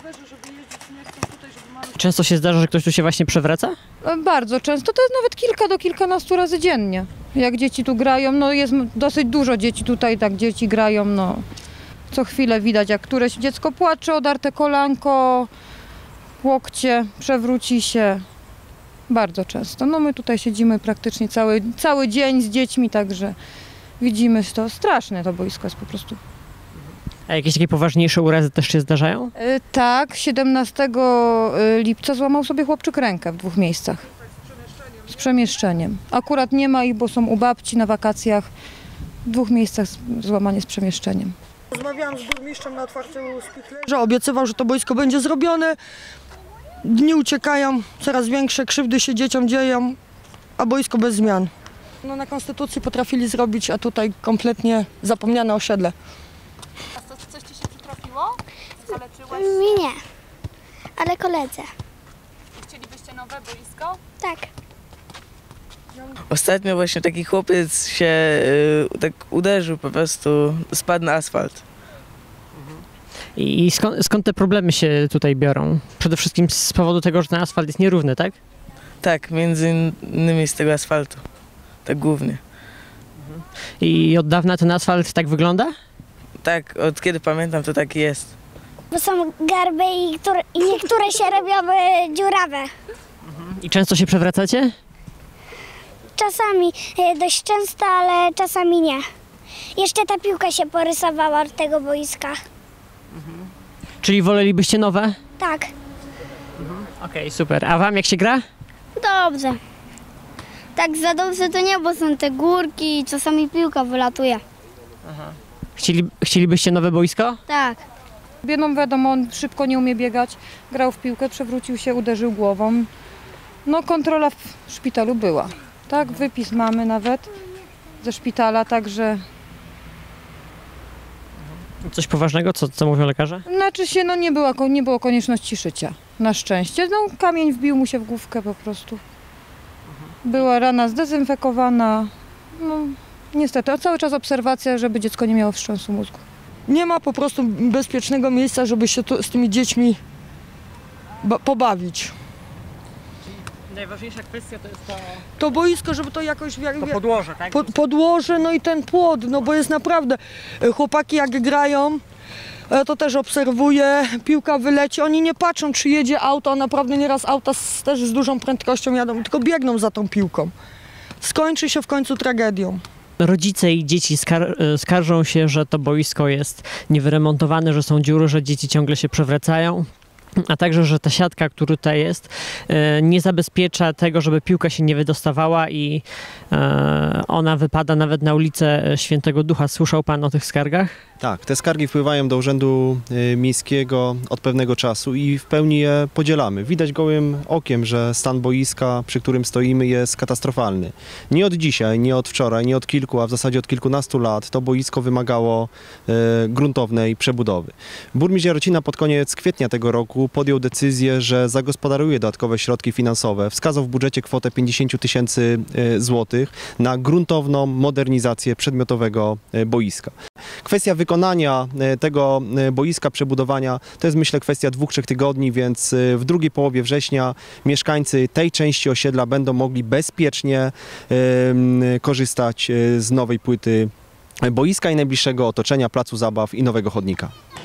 Często się zdarza, że ktoś tu się właśnie przewraca? Bardzo często, to jest nawet kilka do kilkunastu razy dziennie. Jak dzieci tu grają, no jest dosyć dużo dzieci tutaj, tak dzieci grają, no. Co chwilę widać, jak któreś dziecko płacze, odarte kolanko, łokcie, przewróci się. Bardzo często. No my tutaj siedzimy praktycznie cały dzień z dziećmi, także widzimy to. Straszne to boisko jest po prostu. A jakieś takie poważniejsze urazy też się zdarzają? Tak, 17 lipca złamał sobie chłopczyk rękę w 2 miejscach. Z przemieszczeniem. Akurat nie ma ich, bo są u babci na wakacjach. W 2 miejscach złamanie z przemieszczeniem. Rozmawiałam z burmistrzem na otwarciu spichlerza, obiecywał, że to boisko będzie zrobione. Dni uciekają, coraz większe krzywdy się dzieciom dzieją, a boisko bez zmian. No, na Konstytucji potrafili zrobić, a tutaj kompletnie zapomniane osiedle. A coś ci się przytrafiło? Skaleczyłaś? Mi nie, ale koledze. Chcielibyście nowe boisko? Tak. Ostatnio właśnie taki chłopiec się tak uderzył, po prostu spadł na asfalt. I skąd te problemy się tutaj biorą? Przede wszystkim z powodu tego, że ten asfalt jest nierówny, tak? Tak, między innymi z tego asfaltu. Tak głównie. I od dawna ten asfalt tak wygląda? Tak, od kiedy pamiętam, to tak jest. Bo są garby i niektóre się robią dziurawe. I często się przewracacie? Czasami dość często, ale czasami nie. Jeszcze ta piłka się porysowała od tego boiska. Czyli wolelibyście nowe? Tak. Okej, super. A wam jak się gra? Dobrze. Tak za dobrze to nie, bo są te górki i czasami piłka wylatuje. Chcielibyście nowe boisko? Tak. No wiadomo, on szybko nie umie biegać, grał w piłkę, przewrócił się, uderzył głową. No kontrola w szpitalu była. Tak, wypis mamy nawet ze szpitala, także... Coś poważnego? Co mówią lekarze? Znaczy się, no nie było konieczności szycia, na szczęście. No kamień wbił mu się w główkę po prostu. Była rana zdezynfekowana. No niestety, a cały czas obserwacja, żeby dziecko nie miało wstrząsu mózgu. Nie ma po prostu bezpiecznego miejsca, żeby się z tymi dziećmi pobawić. Najważniejsza kwestia to jest To boisko, żeby to jakoś... to podłoże, tak? Podłoże, no i ten płot, no bo jest naprawdę... Chłopaki jak grają, to też obserwuję, piłka wyleci, oni nie patrzą, czy jedzie auto, a naprawdę nieraz auta też z dużą prędkością jadą, tylko biegną za tą piłką. Skończy się w końcu tragedią. Rodzice i dzieci skarżą się, że to boisko jest niewyremontowane, że są dziury, że dzieci ciągle się przewracają. A także, że ta siatka, która tutaj jest, nie zabezpiecza tego, żeby piłka się nie wydostawała i ona wypada nawet na ulicę Świętego Ducha. Słyszał pan o tych skargach? Tak, te skargi wpływają do Urzędu Miejskiego od pewnego czasu i w pełni je podzielamy. Widać gołym okiem, że stan boiska, przy którym stoimy, jest katastrofalny. Nie od dzisiaj, nie od wczoraj, nie od kilku, a w zasadzie od kilkunastu lat to boisko wymagało gruntownej przebudowy. Burmistrz Jarocina pod koniec kwietnia tego roku podjął decyzję, że zagospodaruje dodatkowe środki finansowe. Wskazał w budżecie kwotę 50 000 złotych na gruntowną modernizację przedmiotowego boiska. Kwestia wykonania tego boiska, przebudowania, to jest myślę kwestia 2-3 tygodni, więc w drugiej połowie września mieszkańcy tej części osiedla będą mogli bezpiecznie korzystać z nowej płyty boiska i najbliższego otoczenia, placu zabaw i nowego chodnika.